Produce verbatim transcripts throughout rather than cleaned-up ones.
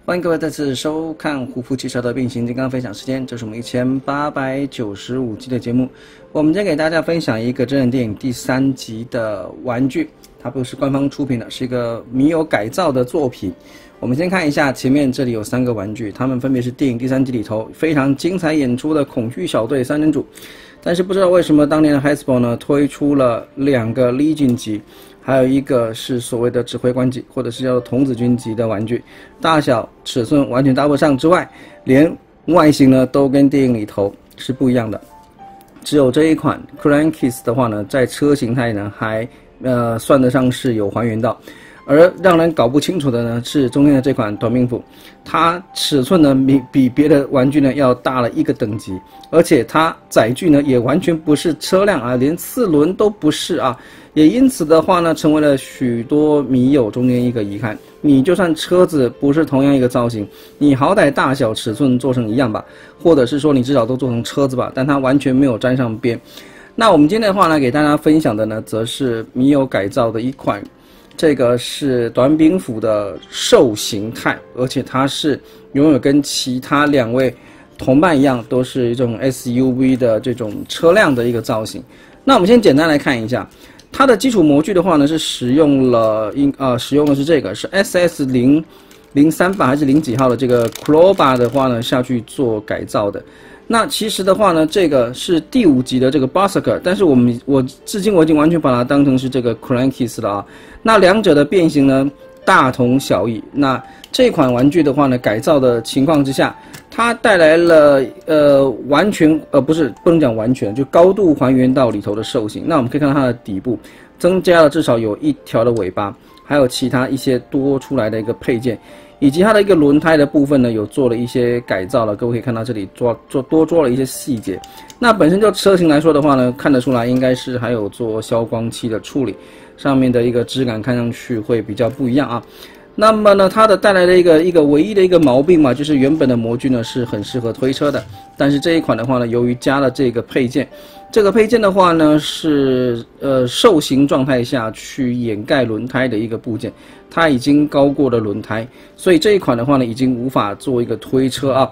欢迎各位再次收看胡夫汽车的变形金刚分享时间，这是我们一千八百九十五集的节目。我们今天给大家分享一个真人电影第三集的玩具，它不是官方出品的，是一个米友改造的作品。我们先看一下前面这里有三个玩具，它们分别是电影第三集里头非常精彩演出的恐惧小队三人组。但是不知道为什么当年的 Hasbro 呢推出了两个 Legion 级，还有一个是所谓的指挥官级，或者是叫做童子军级的玩具，大小尺寸完全搭不上之外，连外形呢都跟电影里头是不一样的。只有这一款 Crankies 的话呢，在车形态呢还呃算得上是有还原到。而让人搞不清楚的呢是中间的这款短命斧，它尺寸呢比比别的玩具呢要大了一个等级，而且它载具呢也完全不是车辆啊，连四轮都不是啊，也因此的话呢成为了许多迷友中间一个遗憾。你就算车子不是同样一个造型，你好歹大小尺寸做成一样吧，或者是说你至少都做成车子吧，但它完全没有沾上边。那我们今天的话呢给大家分享的呢则是迷友改造的一款。这个是短柄斧的兽形态，而且它是拥有跟其他两位同伴一样，都是一种 S U V 的这种车辆的一个造型。那我们先简单来看一下，它的基础模具的话呢，是使用了应呃使用的是这个是 S S 零零三版还是零几号的这个 Crowbar 的话呢下去做改造的。那其实的话呢，这个是第五集的这个 Berserker， 但是我们我至今我已经完全把它当成是这个 Crankies 了啊。那两者的变形呢大同小异。那这款玩具的话呢，改造的情况之下，它带来了呃完全呃不是不能讲完全，就高度还原到里头的兽形。那我们可以看到它的底部增加了至少有一条的尾巴，还有其他一些多出来的一个配件。以及它的一个轮胎的部分呢，有做了一些改造了，各位可以看到这里做做多做了一些细节。那本身就车型来说的话呢，看得出来应该是还有做消光器的处理，上面的一个质感看上去会比较不一样啊。那么呢，它的带来的一个一个唯一的一个毛病嘛，就是原本的模具呢是很适合推车的，但是这一款的话呢，由于加了这个配件，这个配件的话呢是呃兽形状态下去掩盖轮胎的一个部件，它已经高过了轮胎，所以这一款的话呢已经无法做一个推车啊。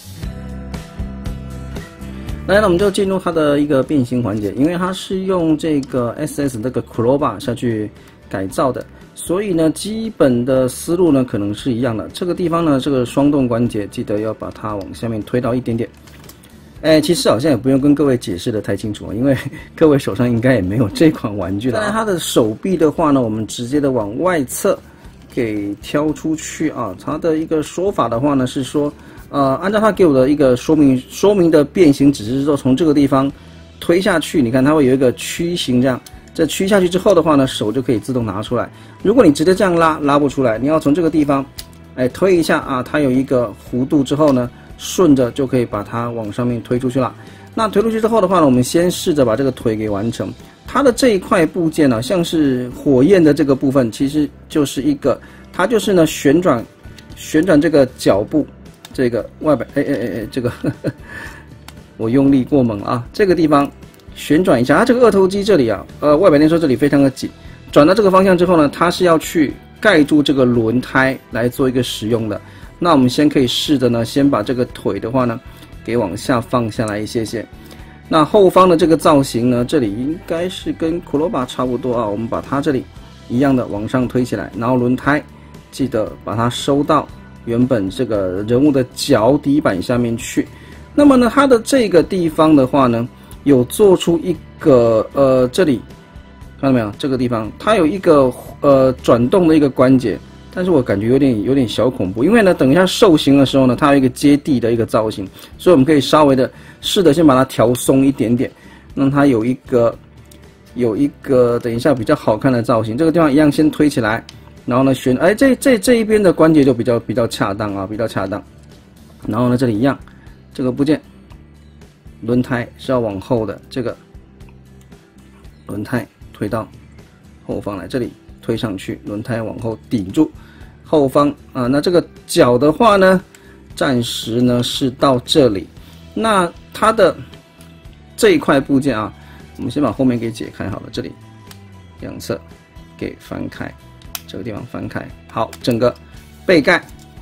来，那我们就进入它的一个变形环节，因为它是用这个 S S 这个 Crowbar 下去改造的。所以呢，基本的思路呢可能是一样的。这个地方呢，这个双动关节记得要把它往下面推到一点点。哎，其实好像也不用跟各位解释的太清楚，因为各位手上应该也没有这款玩具了。它的手臂的话呢，我们直接的往外侧给挑出去啊。它的一个说法的话呢是说，呃，按照它给我的一个说明说明的变形，只是说从这个地方推下去，你看它会有一个曲形这样。这曲下去之后的话呢，手就可以自动拿出来。如果你直接这样拉，拉不出来，你要从这个地方，哎，推一下啊，它有一个弧度之后呢，顺着就可以把它往上面推出去了。那推出去之后的话呢，我们先试着把这个腿给完成。它的这一块部件呢，像是火焰的这个部分，其实就是一个，它就是呢旋转，旋转这个脚部，这个外摆，哎哎哎哎，这个呵呵我用力过猛了啊，这个地方。旋转一下，它这个二头肌这里啊，呃，外摆内收这里非常的紧，转到这个方向之后呢，它是要去盖住这个轮胎来做一个使用的。那我们先可以试着呢，先把这个腿的话呢，给往下放下来一些些。那后方的这个造型呢，这里应该是跟 Crowbar 差不多啊，我们把它这里一样的往上推起来，然后轮胎记得把它收到原本这个人物的脚底板下面去。那么呢，它的这个地方的话呢，有做出一个呃，这里看到没有？这个地方它有一个呃转动的一个关节，但是我感觉有点有点小恐怖，因为呢，等一下受刑的时候呢，它有一个接地的一个造型，所以我们可以稍微的试着先把它调松一点点，让它有一个有一个等一下比较好看的造型。这个地方一样先推起来，然后呢旋，哎，这这这一边的关节就比较比较恰当啊，比较恰当。然后呢，这里一样，这个部件。轮胎是要往后的，这个轮胎推到后方来，这里推上去，轮胎往后顶住后方啊。那这个脚的话呢，暂时呢是到这里。那它的这一块部件啊，我们先把后面给解开好了，这里两侧给翻开，这个地方翻开，好，整个背盖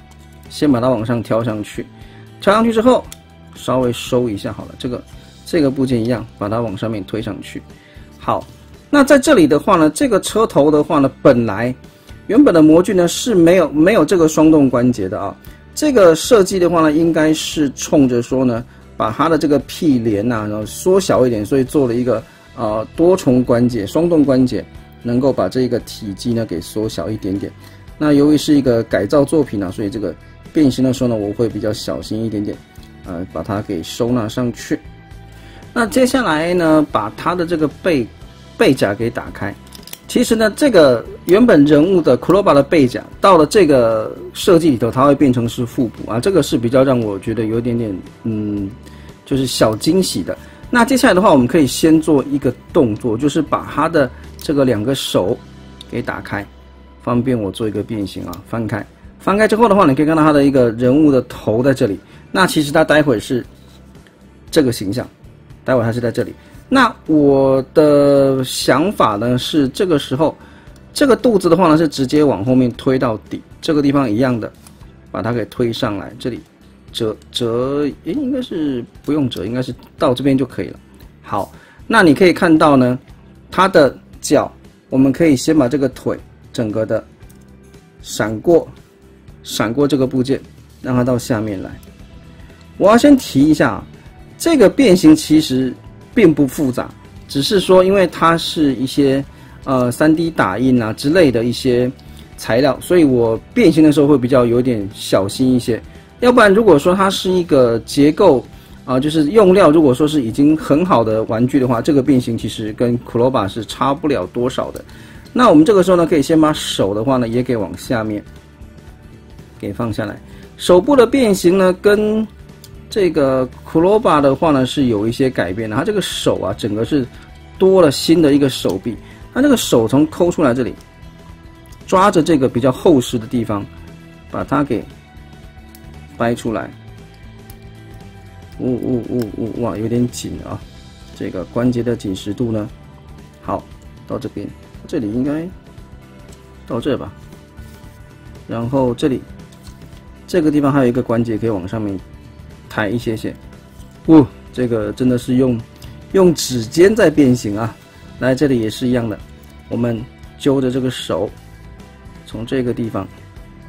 先把它往上挑上去，挑上去之后，稍微收一下好了。这个这个部件一样，把它往上面推上去。好，那在这里的话呢，这个车头的话呢，本来原本的模具呢是没有没有这个双动关节的啊。这个设计的话呢，应该是冲着说呢，把它的这个屁帘呐、啊，然后缩小一点，所以做了一个呃多重关节、双动关节，能够把这个体积呢给缩小一点点。那由于是一个改造作品啊，所以这个变形的时候呢，我会比较小心一点点，呃，把它给收纳上去。那接下来呢，把它的这个背背甲给打开。其实呢，这个原本人物的 Koloba 的背甲，到了这个设计里头，它会变成是副补啊，这个是比较让我觉得有点点嗯，就是小惊喜的。那接下来的话，我们可以先做一个动作，就是把它的这个两个手给打开，方便我做一个变形啊。翻开，翻开之后的话，你可以看到它的一个人物的头在这里。那其实它待会是这个形象，待会它是在这里。那我的想法呢是，这个时候这个肚子的话呢是直接往后面推到底，这个地方一样的，把它给推上来，这里折折，诶，应该是不用折，应该是到这边就可以了。好，那你可以看到呢，它的脚，我们可以先把这个腿整个的闪过，闪过这个部件，让它到下面来。我要先提一下啊，这个变形其实并不复杂，只是说因为它是一些呃 三 D 打印啊之类的一些材料，所以我变形的时候会比较有点小心一些。要不然如果说它是一个结构啊、呃，就是用料如果说是已经很好的玩具的话，这个变形其实跟 Koloba 是差不了多少的。那我们这个时候呢，可以先把手的话呢也给往下面给放下来。手部的变形呢跟这个 Koloba 的话呢是有一些改变的，它这个手啊整个是多了新的一个手臂，它这个手从抠出来这里，抓着这个比较厚实的地方，把它给掰出来。呜呜呜呜，哇，有点紧啊，这个关节的紧实度呢，好，到这边，这里应该到这吧，然后这里这个地方还有一个关节可以往上面抬一些些，哦，这个真的是用用指尖在变形啊！来，这里也是一样的，我们揪着这个手，从这个地方，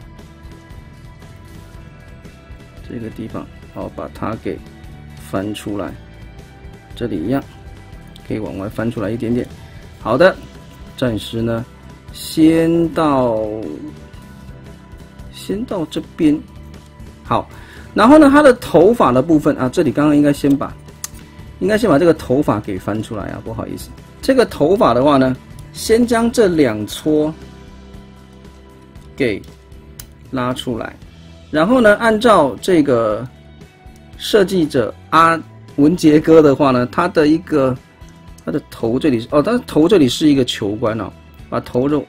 这个地方，好，把它给翻出来，这里一样，可以往外翻出来一点点。好的，暂时呢，先到先到这边，好。然后呢，它的头发的部分啊，这里刚刚应该先把，应该先把这个头发给翻出来啊，不好意思。这个头发的话呢，先将这两撮给拉出来，然后呢，按照这个设计者阿文杰哥的话呢，他的一个他的头这里哦，他的头这里是一个球关哦，把头肉，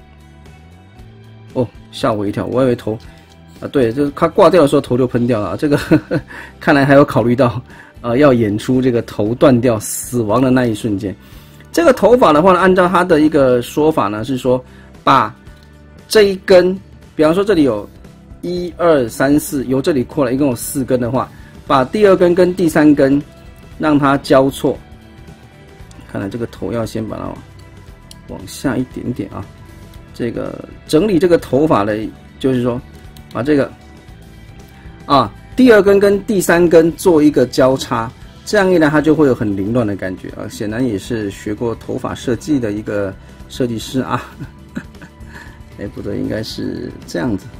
哦，吓我一跳，我以为头。啊，对，就是它挂掉的时候头就喷掉了。这个呵呵看来还有考虑到，呃，要演出这个头断掉死亡的那一瞬间。这个头发的话呢，按照他的一个说法呢，是说把这一根，比方说这里有一二三四，由这里扩来一共有四根的话，把第二根跟第三根让它交错。看来这个头要先把它往下一点点啊。这个整理这个头发的，就是说。把这个啊第二根跟第三根做一个交叉，这样一来它就会有很凌乱的感觉啊。显然也是学过头发设计的一个设计师啊。哎，不对，应该是这样子。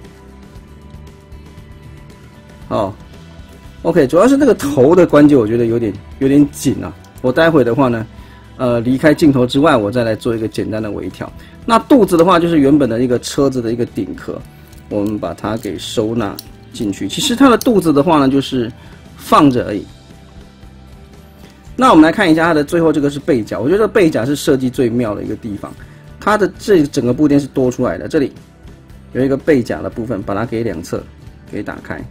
哦 ，OK， 主要是这个头的关节我觉得有点有点紧啊。我待会的话呢，呃，离开镜头之外，我再来做一个简单的微调。那肚子的话，就是原本的一个车子的一个顶壳。我们把它给收纳进去。其实它的肚子的话呢，就是放着而已。那我们来看一下它的最后这个是背甲，我觉得背甲是设计最妙的一个地方。它的这整个部件是多出来的，这里有一个背甲的部分，把它给两侧给打开。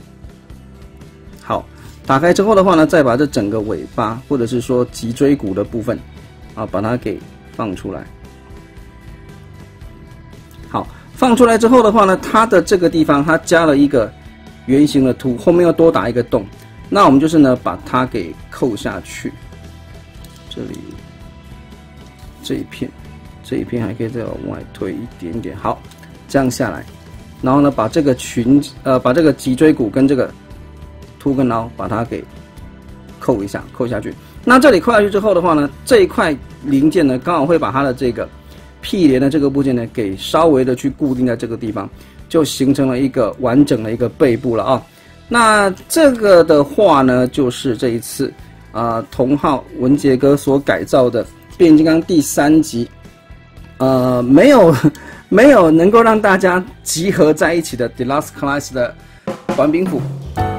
好，打开之后的话呢，再把这整个尾巴或者是说脊椎骨的部分啊，把它给放出来。好。 放出来之后的话呢，它的这个地方它加了一个圆形的凸，后面要多打一个洞。那我们就是呢，把它给扣下去。这里这一片，这一片还可以再往外推一点点。好，这样下来，然后呢，把这个裙呃，把这个脊椎骨跟这个凸跟凹把它给扣一下，扣下去。那这里扣下去之后的话呢，这一块零件呢，刚好会把它的这个屁帘的这个部件呢，给稍微的去固定在这个地方，就形成了一个完整的一个背部了啊。那这个的话呢，就是这一次啊、呃，同号文杰哥所改造的变形金刚第三集，呃，没有没有能够让大家集合在一起的 Deluxe Class 的短柄斧。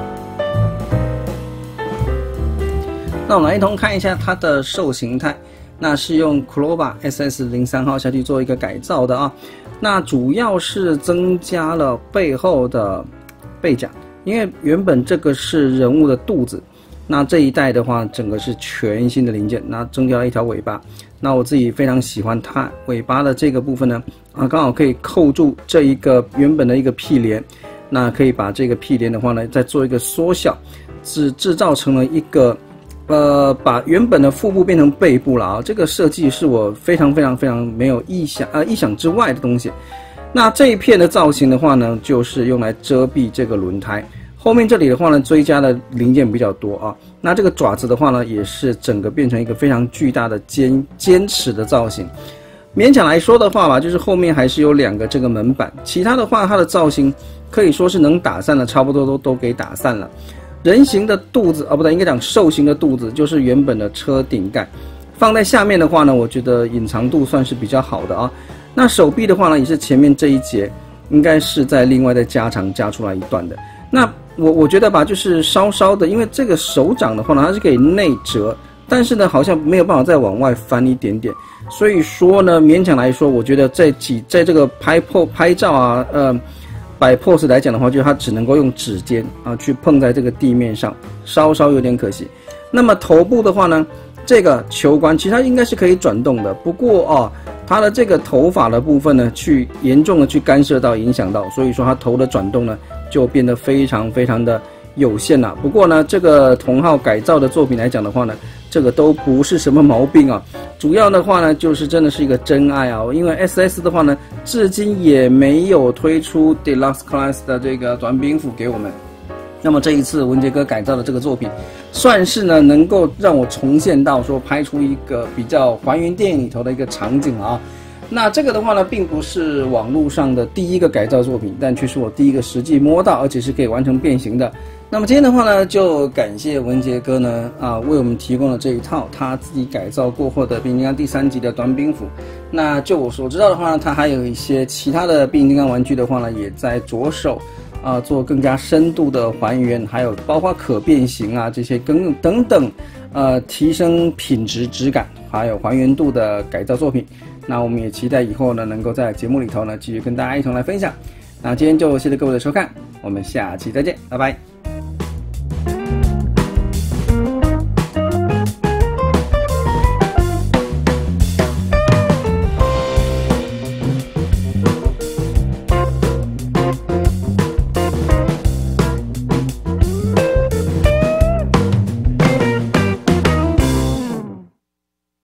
那我们来一同看一下它的兽形态，那是用 Clover S S 零三 号下去做一个改造的啊。那主要是增加了背后的背甲，因为原本这个是人物的肚子，那这一代的话，整个是全新的零件，那增加了一条尾巴。那我自己非常喜欢它尾巴的这个部分呢，啊，刚好可以扣住这一个原本的一个屁帘，那可以把这个屁帘的话呢，再做一个缩小，只制造成了一个。呃，把原本的腹部变成背部了啊！这个设计是我非常非常非常没有意想呃意想之外的东西。那这一片的造型的话呢，就是用来遮蔽这个轮胎。后面这里的话呢，追加的零件比较多啊。那这个爪子的话呢，也是整个变成一个非常巨大的尖尖齿的造型。勉强来说的话吧，就是后面还是有两个这个门板，其他的话它的造型可以说是能打散的，差不多都都给打散了。人形的肚子啊，不对，应该讲兽形的肚子，就是原本的车顶盖。放在下面的话呢，我觉得隐藏度算是比较好的啊。那手臂的话呢，也是前面这一节，应该是在另外再加长加出来一段的。那我我觉得吧，就是稍稍的，因为这个手掌的话呢，它是可以内折，但是呢，好像没有办法再往外翻一点点。所以说呢，勉强来说，我觉得在几在这个拍破拍照啊，呃。摆 pose 来讲的话，就是它只能够用指尖啊去碰在这个地面上，稍稍有点可惜。那么头部的话呢，这个球冠其实它应该是可以转动的，不过哦，它的这个头发的部分呢，去严重的去干涉到、影响到，所以说它头的转动呢就变得非常非常的有限了。不过呢，这个同号改造的作品来讲的话呢，这个都不是什么毛病啊。主要的话呢，就是真的是一个真爱啊！因为 S S 的话呢，至今也没有推出 Deluxe Class 的这个短柄斧给我们。那么这一次文杰哥改造的这个作品，算是呢能够让我重现到说拍出一个比较还原电影里头的一个场景啊。那这个的话呢，并不是网络上的第一个改造作品，但却是我第一个实际摸到，而且是可以完成变形的。那么今天的话呢，就感谢文杰哥呢啊为我们提供了这一套他自己改造过后的变形金刚第三集的短柄斧。那就我所知道的话呢，他还有一些其他的变形金刚玩具的话呢，也在着手啊做更加深度的还原，还有包括可变形啊这些更等等呃提升品质质感还有还原度的改造作品。那我们也期待以后呢能够在节目里头呢继续跟大家一同来分享。那今天就谢谢各位的收看，我们下期再见，拜拜。